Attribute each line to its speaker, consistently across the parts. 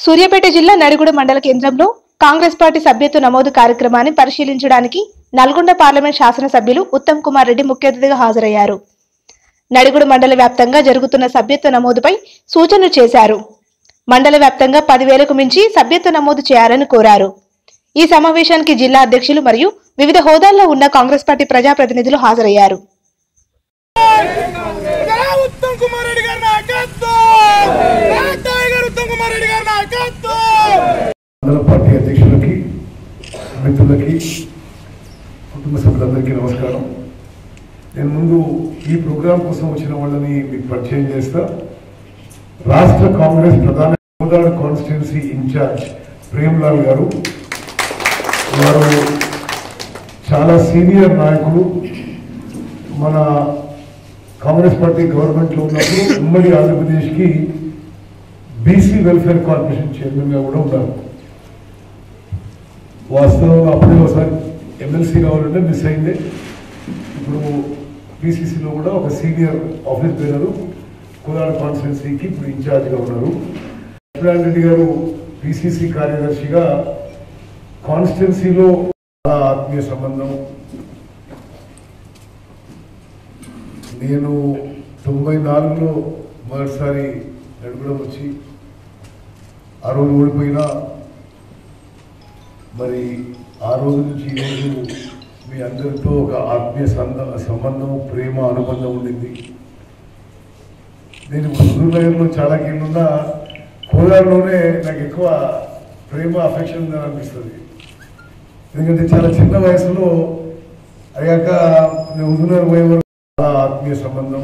Speaker 1: సూర్యాపేట జిల్లా నడిగుడ మండల కేంద్రంలో కాంగ్రెస్ పార్టీ సభ్యత్వ నమోదు కార్యక్రమాన్ని పరిశీలించడానికి నల్గొండ పార్లమెంట్ శాసనసభ్యులు ఉత్తమ్ కుమార్ రెడ్డి ముఖ్య అతిథిగా హాజరయ్యారు. నడిగుడ మండల వ్యాప్తంగా జరుగుతున్న సభ్యత్వ నమోదుపై సూచనలు చేశారు. మండల వ్యాప్తంగా 10,000కు మించి సభ్యత్వ నమోదు చేయాలని కోరారు. ఈ సమావేశానికి జిల్లా అధ్యక్షులు మరియు వివిధ హోదాల్లో ఉన్న కాంగ్రెస్ పార్టీ ప్రజాప్రతినిధులు హాజరయ్యారు.
Speaker 2: పార్టీ అధ్యక్షులకి, మిత్రులకి, కుటుంబ సభ్యులందరికీ నమస్కారం. నేను ముందు ఈ ప్రోగ్రాం కోసం వచ్చిన వాళ్ళని మీకు పరిచయం చేస్తా. రాష్ట్ర కాంగ్రెస్ ప్రధాన కోదాడ కాన్స్టిట్యున్సీ ఇన్ఛార్జ్ ప్రేమ్లాల్ గారు. వారు చాలా సీనియర్ నాయకులు. మన కాంగ్రెస్ పార్టీ గవర్నమెంట్లో ఉన్నప్పుడు ఉమ్మడి ఆంధ్రప్రదేశ్కి బీసీ వెల్ఫేర్ కార్పొరేషన్ చైర్మన్గా కూడా ఉన్నారు. వాస్తవంగా అప్పుడే ఒకసారి ఎమ్మెల్సీ కావాలంటే మిస్ అయిందే. ఇప్పుడు పీసీసీలో కూడా ఒక సీనియర్ ఆఫీస్ బేరరు కోదాడ కాన్స్టిట్యున్సీకి ఇప్పుడు ఇన్ఛార్జ్గా ఉన్నారు. లక్ష్మీనారాయణ రెడ్డి గారు పీసీసీ కార్యదర్శిగా కాన్స్టిట్యున్సీలో ఆత్మీయ సంబంధం. నేను 94లో మొదటిసారి నడపడం వచ్చి ఆ రోజు ఓడిపోయినా మరి ఆ రోజు నుంచి ఈరోజు మీ అందరితో ఒక ఆత్మీయ సంబంధం, ప్రేమ, అనుబంధం ఉండింది. నేను హుజూర్నగర్లో చాలా కీళ్ళున్నా కోదాడలోనే నాకు ఎక్కువ ప్రేమ, అఫెక్షన్ ఉందని అనిపిస్తుంది. ఎందుకంటే చాలా చిన్న వయసులో అయ్యాక నేను హుజూర్నగర్ పోయే వరకు చాలా ఆత్మీయ సంబంధం.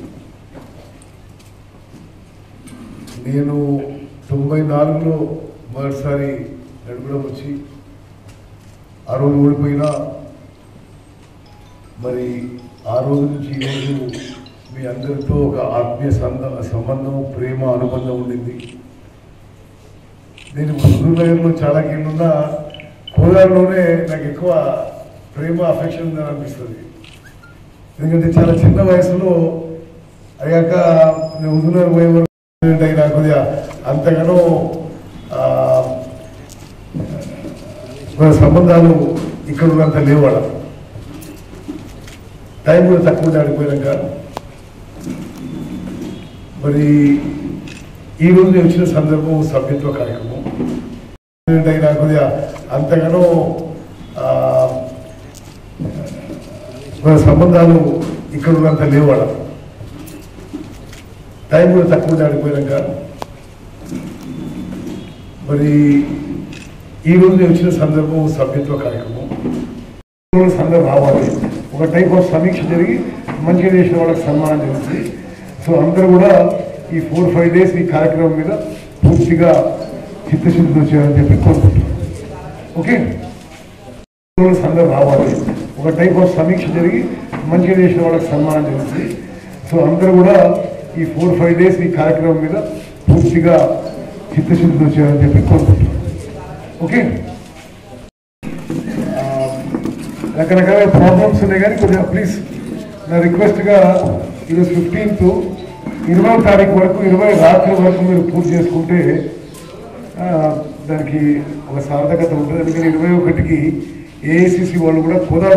Speaker 2: నేను 94లో మొదటిసారి నడపడం వచ్చి ఆ రోజు ఓడిపోయినా మరి ఆ రోజు నుంచి ఈరోజు మీ అందరితో ఒక ఆత్మీయ సంబంధం, ప్రేమ, అనుబంధం ఉండింది. నేను హుజూర్నగర్లో చాలా కీళ్ళున్నా కోదాడలోనే నాకు ఎక్కువ ప్రేమ, అఫెక్షన్ ఉందని అనిపిస్తుంది. ఎందుకంటే చాలా చిన్న వయసులో అయ్యాక నేను హుజూర్నగర్ పోయే వరకు అయినా కొద్దిగా అంతగానో సంబంధాలు ఇక్కడ ఉన్నంత లేవాడ. టైం కూడా తక్కువ దాడిపోయినాక మరి ఈరోజు నేను వచ్చిన సందర్భం సభ్యత్వ కార్యక్రమం అయినా కొద్దిగా అంతగానో సంబంధాలు ఇక్కడ ఉన్నంత లేవాడ. టైం కూడా తక్కువ దాడిపోయినాక మరి ఈరోజు నేను వచ్చిన సందర్భం సభ్యత్వ కార్యక్రమం. సందర్భం రావాలి, ఒక టైప్ ఆఫ్ సమీక్ష జరిగి మంచిగా చేసిన వాళ్ళకి సన్మానం జరుగుతుంది. సో అందరూ కూడా ఈ 4-5 డేస్ ఈ కార్యక్రమం మీద పూర్తిగా చిత్తశుద్ధితో చేయాలని చెప్పి కోరుకుంటున్నాను. ఓకే, సందర్భం రావాలి, ఒక టైప్ ఆఫ్ సమీక్ష జరిగి మంచిగా చేసిన వాళ్ళకి సన్మానం జరుగుతుంది. సో అందరూ కూడా ఈ 4-5 డేస్ ఈ కార్యక్రమం మీద పూర్తిగా చిత్తశుద్ధితో చేయాలని చెప్పి కోరుకుంటున్నాను. ఓకే, రకరకాల ప్రాబ్లమ్స్ ఉన్నాయి కానీ కొద్దిగా ప్లీజ్ నా రిక్వెస్ట్గా ఈరోజు 15th 20వ తారీఖు వరకు 20 రాత్రి వరకు మీరు పూర్తి చేసుకుంటే దానికి ఒక సార్థకత ఉంటుంది. ఎందుకంటే 21కి ఏఐసిసి వాళ్ళు కూడా కోదాడ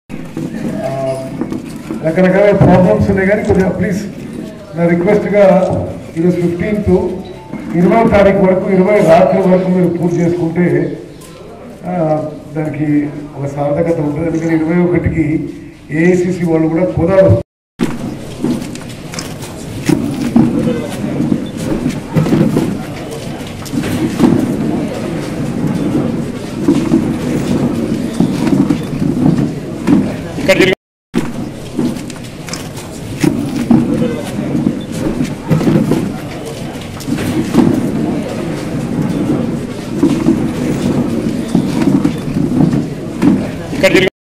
Speaker 2: రకరకాల ప్రాబ్లమ్స్ ఉన్నాయి కానీ కొద్దిగా ప్లీజ్ నా రిక్వెస్ట్గా ఈరోజు 15th 20వ తారీఖు వరకు 20 రాత్రి వరకు మీరు పూర్తి చేసుకుంటే దానికి ఒక సార్థకత ఉంటుంది. ఎందుకంటే 21కి ఏఐసిసి వాళ్ళు కూడా కోదాడ
Speaker 3: ఇక్కడ